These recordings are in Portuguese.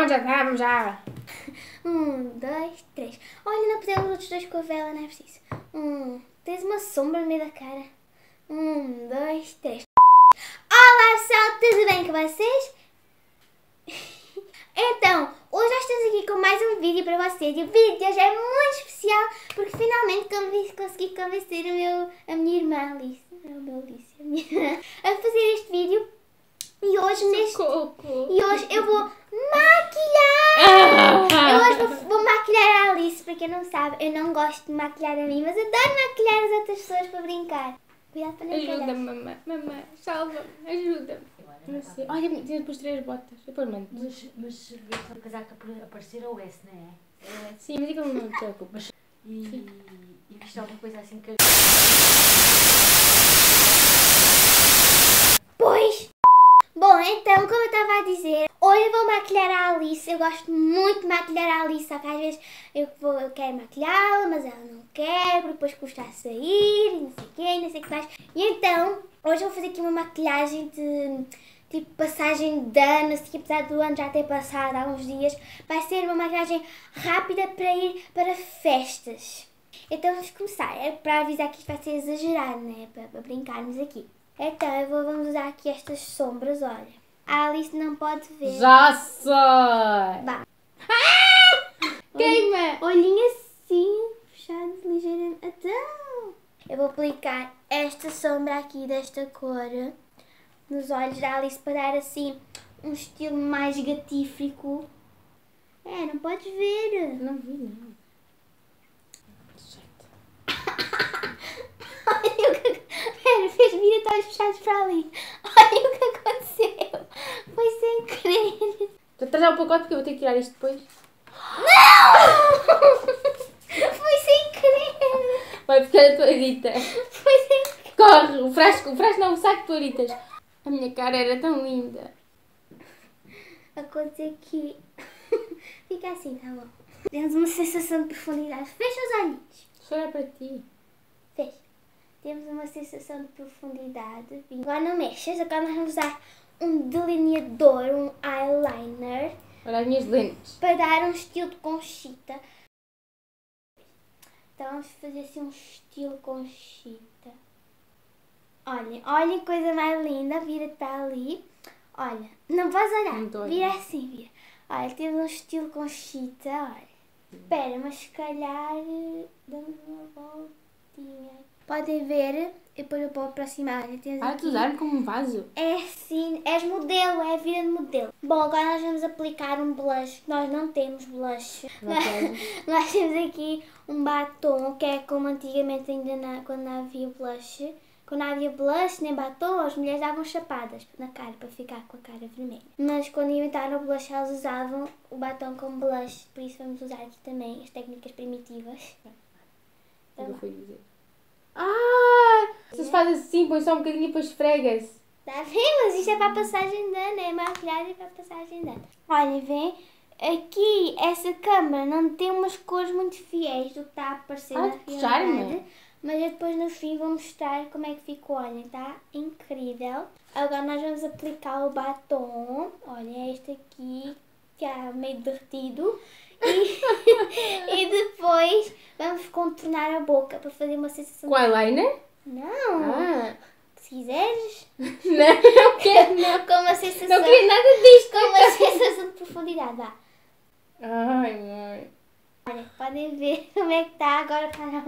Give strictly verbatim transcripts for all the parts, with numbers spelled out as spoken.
Pronto, já está, vamos já. Um, dois, três. Olha, não podemos os outros dois com a vela, não é preciso. Um, tens uma sombra no meio da cara. Um, dois, três. Olá pessoal, tudo bem com vocês? Então, hoje nós estamos aqui com mais um vídeo para vocês. E o vídeo de hoje é muito especial porque finalmente convenci, consegui convencer o meu, a minha irmã Alice, não, o meu Alice, a minha irmã, a fazer este vídeo. E hoje, neste, e hoje eu vou maquilhar! Eu hoje vou, vou maquilhar a Alice, para quem não sabe, eu não gosto de maquilhar a mim, mas adoro maquilhar as outras pessoas para brincar. Cuidado para não cair. Ajuda-me, mamãe, mamãe, salva-me, ajuda-me. Não sei. Olha, tinha depois três botas. Depois mando. Mas, mas serviu para o casaco aparecer ou esse, não é? É, sim, mas aquilo não te preocupa. E, e viste alguma coisa assim que... Pois! Bom, então, como eu estava a dizer, hoje eu vou maquilhar a Alice. Eu gosto muito de maquilhar a Alice, só que às vezes eu, vou, eu quero maquilhá-la, mas ela não quer, porque depois custa a sair, e não sei o quê, não sei o que mais. E então, hoje eu vou fazer aqui uma maquilhagem de... tipo passagem de ano, assim, apesar do ano já ter passado há uns dias, vai ser uma maquilhagem rápida para ir para festas. Então vamos começar, é para avisar que isto vai ser exagerado, né? Para, para brincarmos aqui. Então eu vou, vamos usar aqui estas sombras, olha. A Alice não pode ver. Já sei! Bah. Ah! Queima! Olhinho assim, fechado ligeiramente. Então, eu vou aplicar esta sombra aqui desta cor nos olhos da Alice para dar assim um estilo mais gatífrico. É, não podes ver. Não vi, não. Olha o que... Pera, fez vir olhos fechados para ali. Olha o que aconteceu. Foi sem querer. Vou trazer o pacote porque eu vou ter que tirar isto depois. Não! Foi sem querer. Vai buscar a toalhita. Foi sem querer. Corre, o frasco, o frasco não, o saco de toalhitas. A minha cara era tão linda. Aconteceu que... Fica assim, tá bom. Temos uma sensação de profundidade. Fecha os olhos. Só olhar para ti. Fecha. Temos uma sensação de profundidade. Agora não mexas. Agora nós vamos usar um delineador, um eyeliner. Olha as minhas lentes. Para dar um estilo de conchita. Então vamos fazer assim um estilo conchita. Olhem, olhem que coisa mais linda. Vira-te para ali. Olha, não podes olhar. Não tô Vira olhando. assim, vira. Olha, temos um estilo conchita, olha. Espera, mas se calhar damos uma voltinha. Podem ver, e depois eu vou aproximar. Olha, tens Para aqui. de usar-me como um vaso. É sim, és modelo, é a vida de modelo. Bom, agora nós vamos aplicar um blush. Nós não temos blush. Não Nós, temos. nós temos aqui um batom, que é como antigamente ainda na, quando não havia blush. Quando não havia blush nem batom, as mulheres davam chapadas na cara para ficar com a cara vermelha. Mas quando inventaram o blush, elas usavam o batom como blush. Por isso vamos usar aqui também as técnicas primitivas. O que eu fui dizer? Ah! Vocês fazem assim, põe só um bocadinho e depois esfrega-se. Tá vendo? Mas isto é para a passagem de ano, é maquilhagem para a passagem de ano. Olha, vem, aqui essa câmera não tem umas cores muito fiéis do que está a aparecer Ah, na que realidade. charme. Mas eu depois no fim vou mostrar como é que ficou, olha, está incrível. Agora nós vamos aplicar o batom, olha, este aqui, que é meio derretido. E, e depois vamos contornar a boca para fazer uma sensação... Com eyeliner? Não! Ah! Se quiseres, Não, não quero, não. com uma sensação... Não queria nada disto. Com uma sensação de profundidade, vá. Ai, mãe. Olha, podem ver como é que está agora para a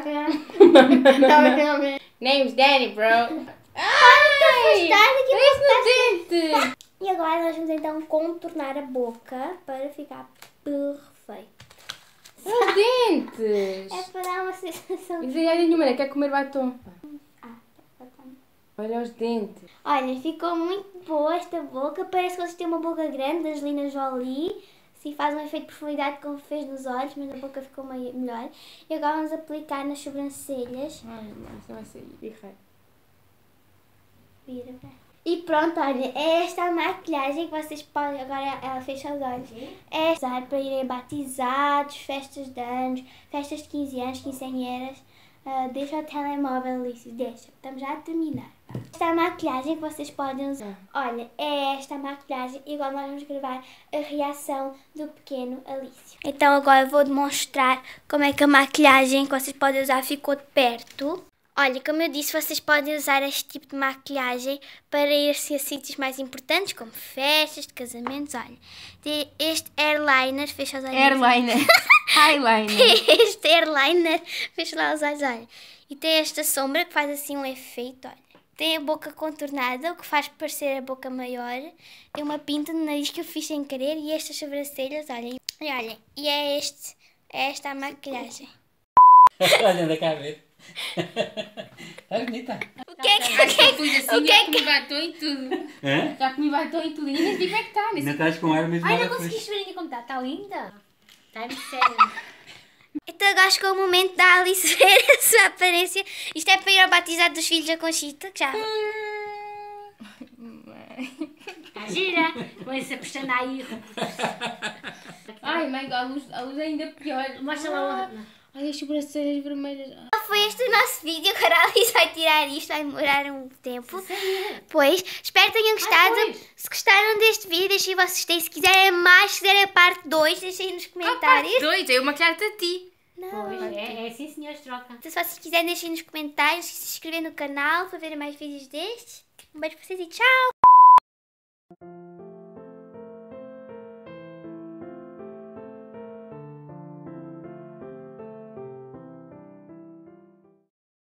Name's Danny, bro. Ai, está aqui Parece no dente. E agora nós vamos então contornar a boca para ficar perfeito. Os dentes. É para dar uma sensação... E olha nenhuma, né? Quer comer batom. Ah, tá bom. Olha os dentes. Olha, ficou muito boa esta boca. Parece que vocês têm uma boca grande, da Angelina Jolie. Sim, faz um efeito de profundidade como fez nos olhos, mas a boca ficou meio melhor. E agora vamos aplicar nas sobrancelhas. Ai, mãe, isso vai sair. Birra. Vira, vai. E pronto, olha, é esta a maquilhagem que vocês podem... Agora ela fecha os olhos. É usar para irem batizados, festas de anos, festas de quinze anos, quinceanheiras. Uh, deixa o telemóvel, Alice, deixa. Estamos já a terminar. Esta é a maquilhagem que vocês podem usar. Olha, é esta a maquilhagem e agora nós vamos gravar a reação do pequeno Alício. Então agora vou demonstrar como é que a maquilhagem que vocês podem usar ficou de perto. Olha, como eu disse, vocês podem usar este tipo de maquilhagem para ir a sítios mais importantes, como festas, de casamentos. Olha, tem este airliner, fecha os olhos. Airliner. Eyeliner. Este airliner, fecha lá os olhos, olha. E tem esta sombra que faz assim um efeito, olha. Tem a boca contornada, o que faz parecer a boca maior. Tem uma pinta no nariz que eu fiz sem querer e estas sobrancelhas, olhem. E olhem, e é, este, é esta a maquilhagem. Olha, anda cá a ver. Está bonita. O que é que... O que é que... Assim, O que é já que... comi batom e tudo. Hã? Já comi batom e tudo. E nem sei como é que está. Ainda estás com ar, mas Ai, nada não consegui fez. ver ainda como está. Está linda. Está muito sério. Então agora chegou o momento da Alice ver a sua aparência. Isto é para ir ao batizado dos filhos da Conchita, que já... Está gira. Põe-se a pestana aí. Ai, mãe, a luz, a luz é ainda pior. Mostra lá onde. Ai, as sobrancelhas vermelhas. Foi este o nosso vídeo. Agora a Alice vai tirar isto, vai demorar um tempo. Pois, espero que tenham gostado. Ai, pois. Se gostaram deste vídeo, deixem vocês terem. Se quiserem mais, se quiserem a parte dois, deixem aí nos comentários. Dois, eu maquilhar-te a ti. Não. Pois, é, é assim, senhores, troca. Então, se vocês quiserem, deixem nos comentários, se inscrever no canal para verem mais vídeos destes. Um beijo para vocês e tchau!